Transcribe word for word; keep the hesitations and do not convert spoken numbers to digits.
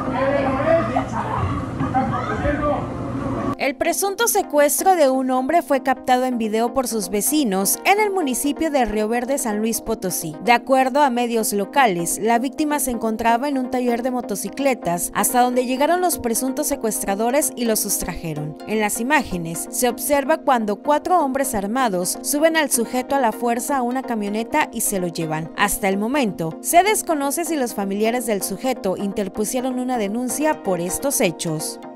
El presunto secuestro de un hombre fue captado en video por sus vecinos en el municipio de Río Verde, San Luis Potosí. De acuerdo a medios locales, la víctima se encontraba en un taller de motocicletas hasta donde llegaron los presuntos secuestradores y lo sustrajeron. En las imágenes se observa cuando cuatro hombres armados suben al sujeto a la fuerza a una camioneta y se lo llevan. Hasta el momento, se desconoce si los familiares del sujeto interpusieron una denuncia por estos hechos.